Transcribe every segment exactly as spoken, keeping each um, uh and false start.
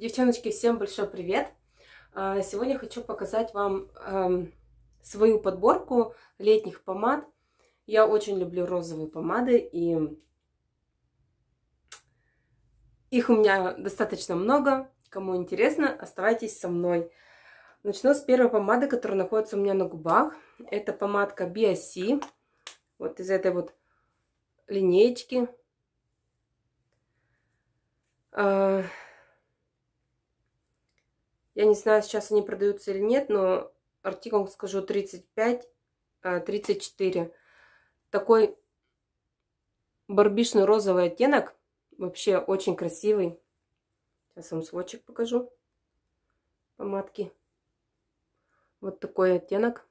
Девчоночки, всем большой привет! Сегодня хочу показать вам свою подборку летних помад. Я очень люблю розовые помады, и их у меня достаточно много. Кому интересно, оставайтесь со мной. Начну с первой помады, которая находится у меня на губах. Это помадка би ай си. Вот из этой вот линеечки. Я не знаю, сейчас они продаются или нет, но артикул, скажу, тридцать пять тридцать четыре. Такой барбишный розовый оттенок. Вообще очень красивый. Сейчас вам сводчик покажу. Помадки. Вот такой оттенок.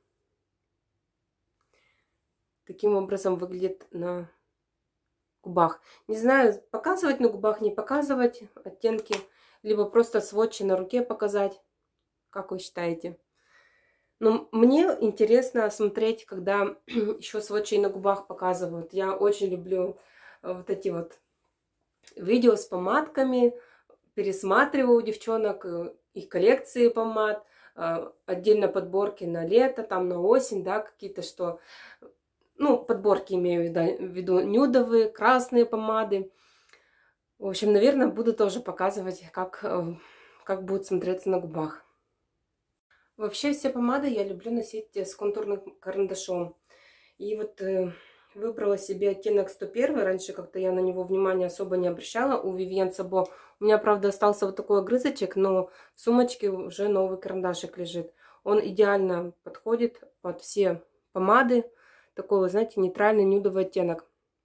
Таким образом выглядит на губах. Не знаю, показывать на губах, не показывать оттенки. Либо просто сводчи на руке показать. Как вы считаете? Но мне интересно смотреть, когда еще сводчи на губах показывают. Я очень люблю вот эти вот видео с помадками. Пересматриваю у девчонок их коллекции помад. Отдельно подборки на лето, там на осень, да, какие-то, что... Ну, подборки имею в виду нюдовые, красные помады. В общем, наверное, буду тоже показывать, как, как будет смотреться на губах. Вообще, все помады я люблю носить с контурным карандашом. И вот э, выбрала себе оттенок сто один. Раньше как-то я на него внимания особо не обращала. У Vivienne Sabo. У меня, правда, остался вот такой огрызочек, но в сумочке уже новый карандашик лежит. Он идеально подходит под все помады. Такой, вы знаете, нейтральный нюдовый оттенок.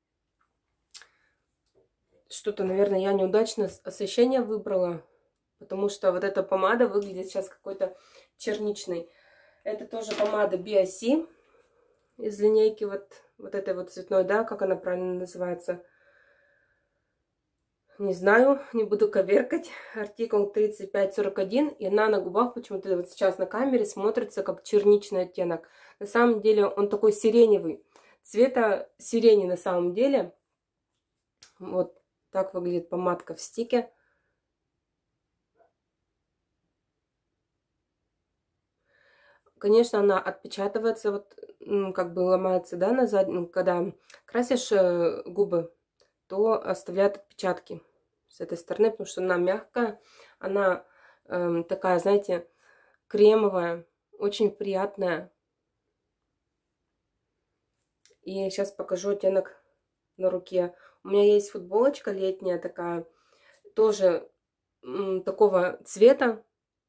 Что-то, наверное, я неудачно освещение выбрала, потому что вот эта помада выглядит сейчас какой-то черничной. Это тоже помада би ай си из линейки вот, вот этой вот цветной, да, как она правильно называется. Не знаю, не буду коверкать. Артикул тридцать пять сорок один, и она на губах почему-то вот сейчас на камере смотрится как черничный оттенок. На самом деле он такой сиреневый, цвета сирени на самом деле. Вот. Так выглядит помадка в стике. Конечно, она отпечатывается, вот как бы ломается, да, назад. Когда красишь губы, то оставляет отпечатки с этой стороны, потому что она мягкая, она э, такая, знаете, кремовая, очень приятная. И сейчас покажу оттенок на руке. У меня есть футболочка летняя такая, тоже м, такого цвета,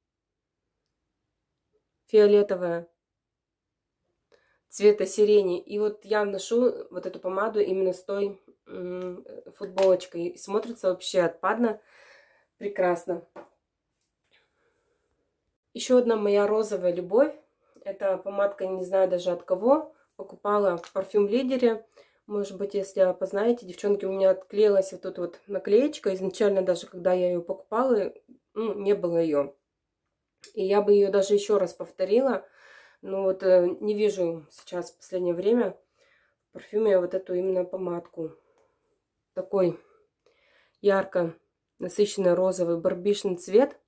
фиолетовая, цвета сирени. И вот я ношу вот эту помаду именно с той м, футболочкой. И смотрится вообще отпадно, прекрасно. Еще одна моя розовая любовь. Это помадка, не знаю даже от кого. Покупала в Парфюм Лидере. Может быть, если познаете, девчонки, у меня отклеилась вот тут вот наклеечка. Изначально даже, когда я ее покупала, ну, не было ее. И я бы ее даже еще раз повторила. Но вот э, не вижу сейчас в последнее время в парфюме вот эту именно помадку. Такой ярко насыщенный розовый барбишный цвет.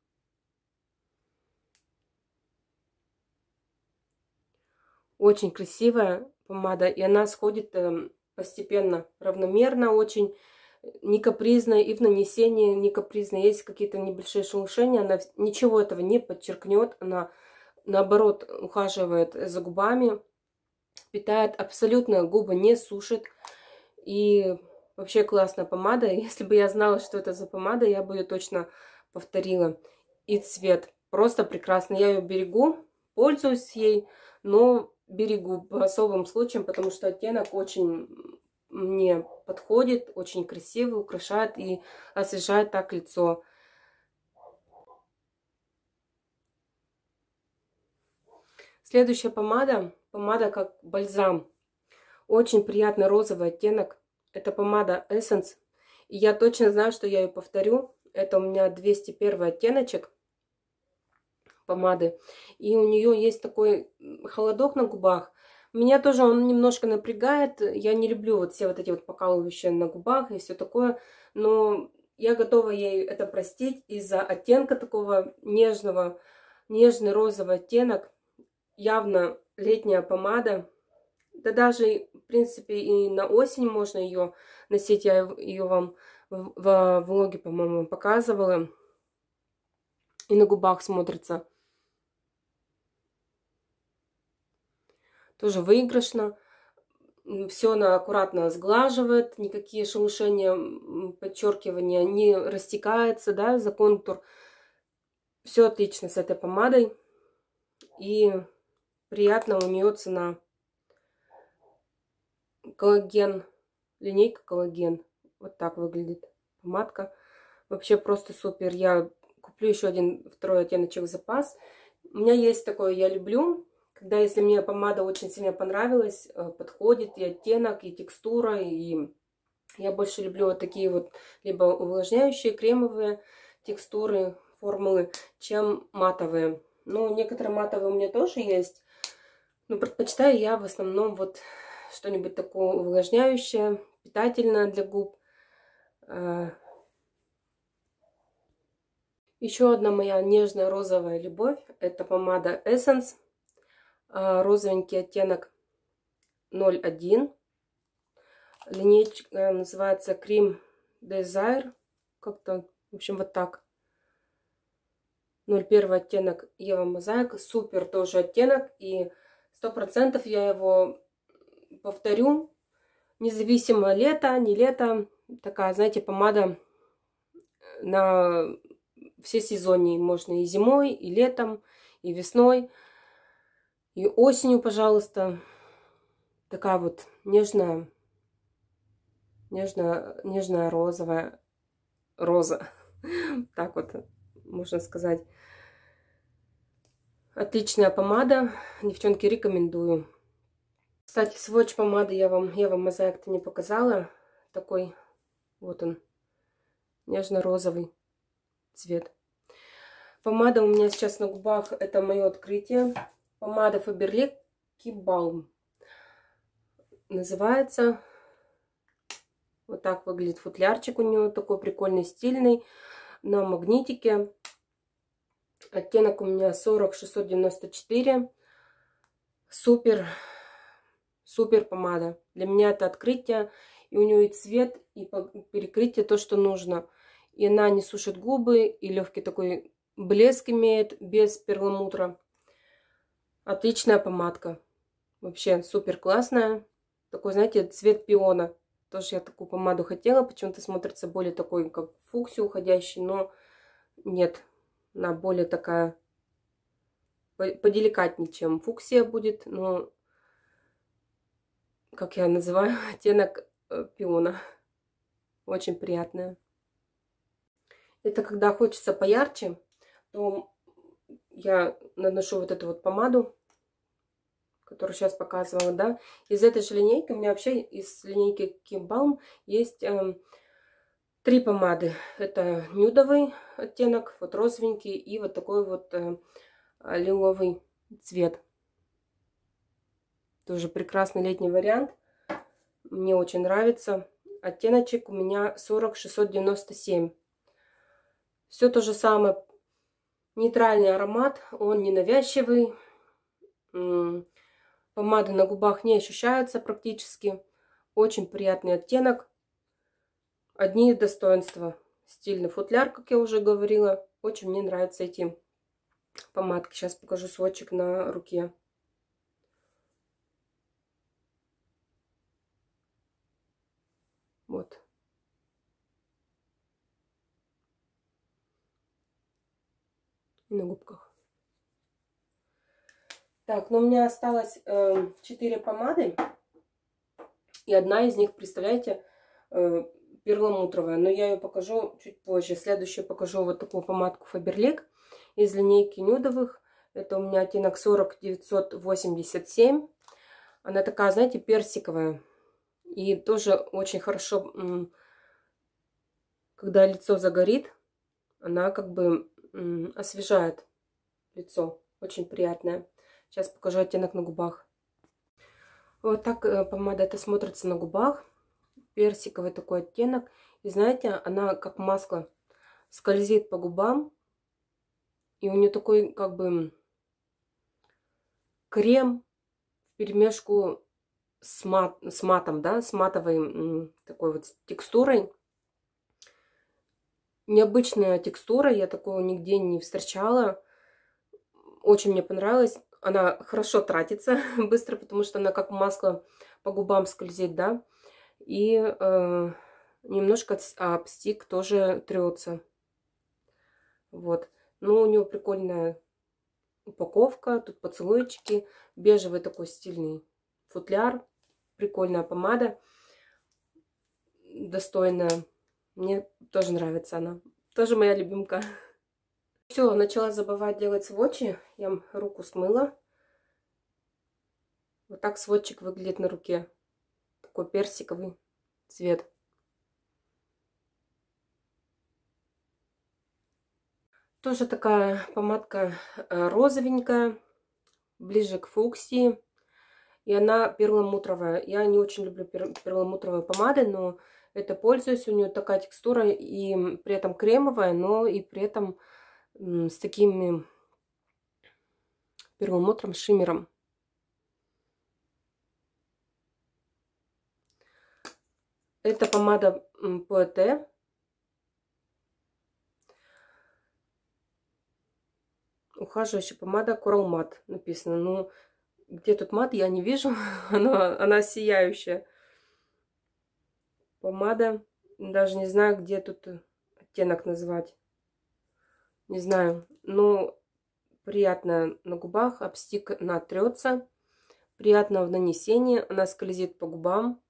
Очень красивая помада. И она сходит... Э, постепенно, равномерно, очень не капризно, и в нанесении не капризно. Есть какие-то небольшие шелушения, она ничего этого не подчеркнет, она наоборот ухаживает за губами, питает абсолютно, губы не сушит. И вообще классная помада. Если бы я знала, что это за помада, я бы ее точно повторила. И цвет просто прекрасный. Я ее берегу, пользуюсь ей, но берегу по особым случаям, потому что оттенок очень мне подходит, очень красивый, украшает и освежает так лицо. Следующая помада, помада как бальзам. Очень приятный розовый оттенок. Это помада Essence. И я точно знаю, что я ее повторю. Это у меня двести первый оттеночек помады. И у нее есть такой холодок на губах. Меня тоже он немножко напрягает. Я не люблю вот все вот эти вот покалывающие на губах и все такое. Но я готова ей это простить из-за оттенка такого нежного, нежный розовый оттенок. Явно летняя помада. Да даже, в принципе, и на осень можно ее носить. Я ее вам в, в влоге, по-моему, показывала. И на губах смотрится. Тоже выигрышно. Все она аккуратно сглаживает. Никакие шелушения, подчеркивания не растекается, да, за контур. Все отлично с этой помадой. И приятно, у нее цена. Коллаген. Линейка коллаген. Вот так выглядит помадка. Вообще просто супер. Я куплю еще один, второй оттеночек в запас. У меня есть такое, я люблю, когда если мне помада очень сильно понравилась, подходит и оттенок, и текстура, и я больше люблю вот такие вот либо увлажняющие кремовые текстуры, формулы, чем матовые. Ну, некоторые матовые у меня тоже есть, но предпочитаю я в основном вот что-нибудь такое увлажняющее, питательное для губ. Еще одна моя нежная розовая любовь. Это помада Essence. Розовенький оттенок ноль один. Линейка называется Cream Desire. Как-то, в общем, вот так. ноль один оттенок Ева Мозаик. Супер тоже оттенок. И сто процентов я его повторю. Независимо лето, не лето. Такая, знаете, помада на все сезоны. Можно и зимой, и летом, и весной, и осенью, пожалуйста. Такая вот нежная, нежная, нежная розовая роза. Так вот можно сказать. Отличная помада. Девчонки, рекомендую. Кстати, сводч помады я вам, я вам мозаик-то не показала. Такой, вот он, нежно-розовый цвет. Помада у меня сейчас на губах, это мое открытие. Помада Faberlic Keep Balm. Называется. Вот так выглядит футлярчик у нее, такой прикольный, стильный. На магнитике. Оттенок у меня сорок шестьсот девяносто четыре. Супер. Супер помада. Для меня это открытие. И у нее и цвет, и перекрытие то, что нужно. И она не сушит губы. И легкий такой блеск имеет, без перламутра. Отличная помадка. Вообще супер классная. Такой, знаете, цвет пиона. Тоже я такую помаду хотела. Почему-то смотрится более такой, как фуксия уходящий. Но нет. Она более такая поделикатнее, чем фуксия будет. Но, как я называю, оттенок пиона. Очень приятная. Это когда хочется поярче, то я наношу вот эту вот помаду, которую сейчас показывала, да. Из этой же линейки, у меня вообще из линейки Keep Balm есть э, три помады. Это нюдовый оттенок, вот розовенький, и вот такой вот э, лиловый цвет. Тоже прекрасный летний вариант. Мне очень нравится. Оттеночек у меня сорок шестьсот девяносто семь. Все то же самое. Нейтральный аромат, он ненавязчивый. Помады на губах не ощущаются практически. Очень приятный оттенок. Одни достоинства. Стильный футляр, как я уже говорила. Очень мне нравятся эти помадки. Сейчас покажу сводчик на руке. Вот. И на губках. Так, ну у меня осталось э, четыре помады. И одна из них, представляете, э, перламутровая. Но я ее покажу чуть позже. Следующую покажу вот такую помадку Faberlic из линейки нюдовых. Это у меня оттенок сорок девятьсот восемьдесят семь. Она такая, знаете, персиковая. И тоже очень хорошо, когда лицо загорит, она как бы освежает лицо. Очень приятная. Сейчас покажу оттенок на губах. Вот так помада это смотрится на губах. Персиковый такой оттенок. И знаете, она как масло скользит по губам. И у нее такой как бы крем вперемешку с, мат, с матом, да, с матовой такой вот текстурой. Необычная текстура, я такого нигде не встречала. Очень мне понравилось. Она хорошо тратится быстро, потому что она как масло по губам скользит, да. И э, немножко об стик тоже трется. Вот. Но у него прикольная упаковка. Тут поцелуйчики. Бежевый такой стильный футляр. Прикольная помада. Достойная. Мне тоже нравится она. Тоже моя любимка. Все, начала забывать делать сводчи. Я руку смыла. Вот так сводчик выглядит на руке. Такой персиковый цвет. Тоже такая помадка розовенькая. Ближе к фуксии. И она перламутровая. Я не очень люблю перламутровые помады, но это пользуюсь. У нее такая текстура и при этом кремовая, но и при этом с таким перламутром, шиммером. Это помада Poete. Ухаживающая помада Coral Matte написано. Ну, где тут мат, я не вижу. она, она сияющая. Помада. Даже не знаю, где тут оттенок назвать. Не знаю. Но приятно на губах. Об стик натрется. Приятно в нанесении. Она скользит по губам.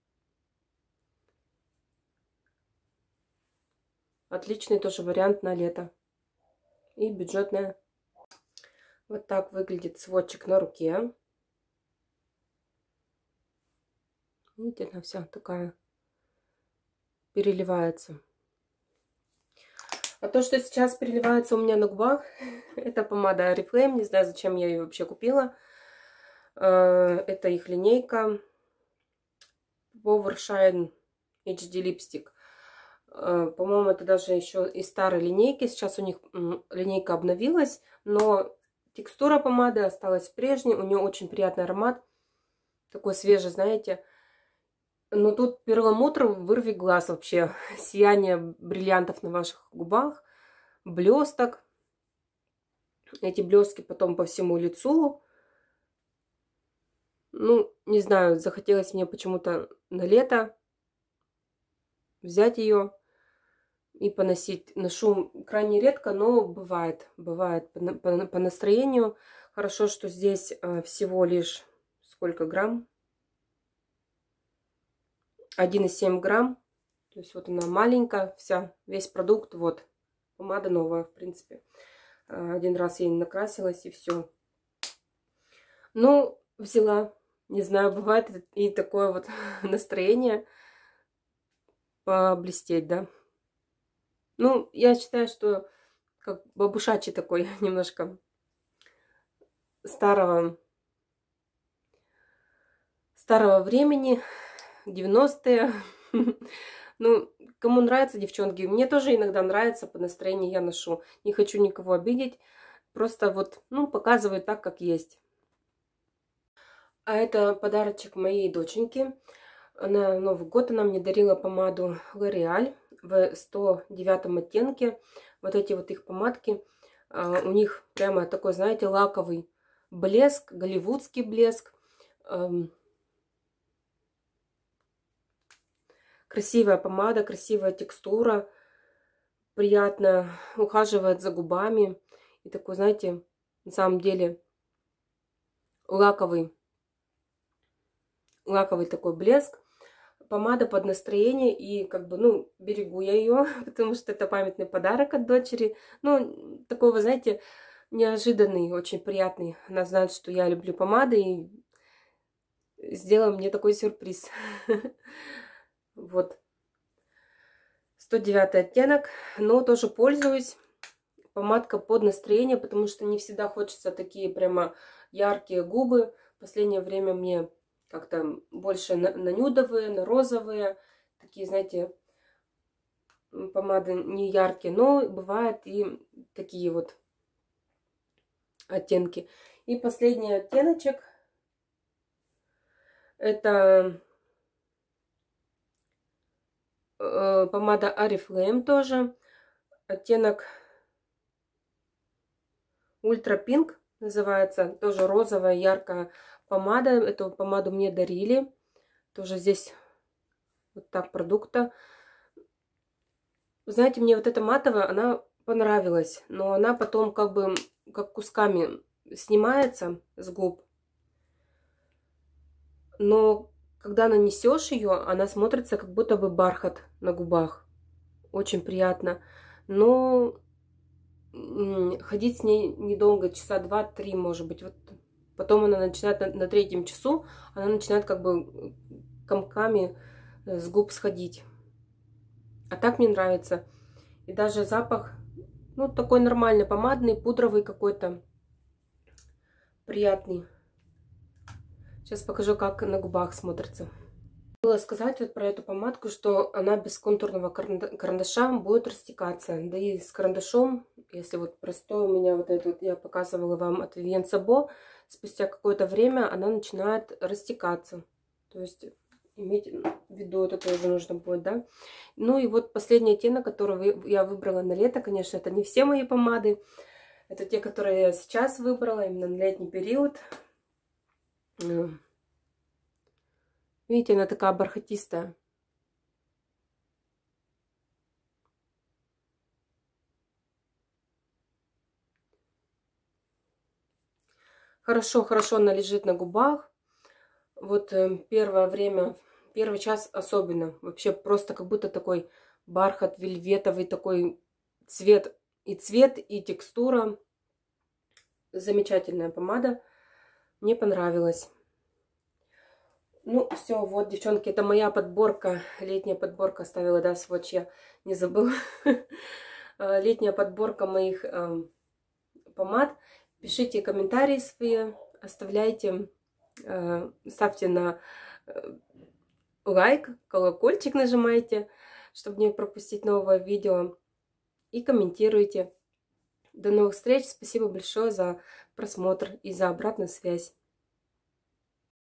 Отличный тоже вариант на лето. И бюджетная. Вот так выглядит сводчик на руке. Видите, она вся такая переливается. А то, что сейчас переливается у меня на губах, это помада Oriflame. Не знаю, зачем я ее вообще купила. Это их линейка Power Shine эйч ди липстик. По-моему, это даже еще из старой линейки. Сейчас у них линейка обновилась, но текстура помады осталась прежней. У нее очень приятный аромат. Такой свежий, знаете. Но тут перламутр, вырви глаз вообще. Сияние бриллиантов на ваших губах. Блесток. Эти блестки потом по всему лицу. Ну, не знаю, захотелось мне почему-то на лето взять ее и поносить. Ношу крайне редко, но бывает. Бывает по, по, по настроению. Хорошо, что здесь всего лишь сколько грамм? один и семь грамм. То есть вот она маленькая, вся, весь продукт. Вот, помада новая, в принципе. Один раз я не накрасилась, и все. Ну, взяла. Не знаю, бывает и такое вот настроение поблестеть, да. Ну, я считаю, что как бабушачий такой немножко старого, старого времени, девяностые. Ну, кому нравится, девчонки, мне тоже иногда нравится, по настроению я ношу. Не хочу никого обидеть, просто вот, ну, показываю так, как есть. А это подарочек моей доченьки. На Новый год она мне дарила помаду L'Oréal в сто девятом оттенке. Вот эти вот их помадки. У них прямо такой, знаете, лаковый блеск, голливудский блеск. Красивая помада, красивая текстура. Приятно ухаживает за губами. И такой, знаете, на самом деле лаковый, лаковый такой блеск. Помада под настроение. И как бы, ну, берегу я ее, потому что это памятный подарок от дочери. Ну, такой, вы знаете, неожиданный, очень приятный. Она знает, что я люблю помады. И сделала мне такой сюрприз. Вот. сто девятый оттенок. Но тоже пользуюсь. Помадка под настроение, потому что не всегда хочется такие прямо яркие губы. В последнее время мне как-то больше на, на нюдовые, на розовые. Такие, знаете, помады не яркие, но бывают и такие вот оттенки. И последний оттеночек это э, помада Oriflame тоже. Оттенок Ultra Pink называется. Тоже розовая яркая помада. Эту помаду мне дарили. Тоже здесь вот так продукта. Знаете, мне вот эта матовая, она понравилась. Но она потом как бы как кусками снимается с губ. Но когда нанесешь ее, она смотрится как будто бы бархат на губах. Очень приятно. Но ходить с ней недолго, часа два-три, может быть. Вот потом она начинает на, на третьем часу, она начинает как бы комками с губ сходить. А так мне нравится. И даже запах, ну, такой нормальный, помадный, пудровый какой-то. Приятный. Сейчас покажу, как на губах смотрится. Было сказать вот про эту помадку, что она без контурного карандаша будет растекаться. Да и с карандашом, если вот простой у меня вот этот, я показывала вам от Vivienne Sabo, спустя какое-то время она начинает растекаться. То есть иметь в виду это тоже нужно будет, да. Ну и вот последний оттенок, который я выбрала на лето, конечно, это не все мои помады. Это те, которые я сейчас выбрала именно на летний период. Видите, она такая бархатистая. Хорошо, хорошо она лежит на губах. Вот э, первое время, первый час особенно. Вообще просто как будто такой бархат вельветовый, такой цвет. И цвет, и текстура. Замечательная помада. Мне понравилась. Ну, все, вот, девчонки, это моя подборка, летняя подборка, оставила, да, сводч, я не забыла. Летняя подборка моих э, помад. Пишите комментарии свои, оставляйте, э, ставьте на э, лайк, колокольчик нажимайте, чтобы не пропустить новое видео. И комментируйте. До новых встреч, спасибо большое за просмотр и за обратную связь.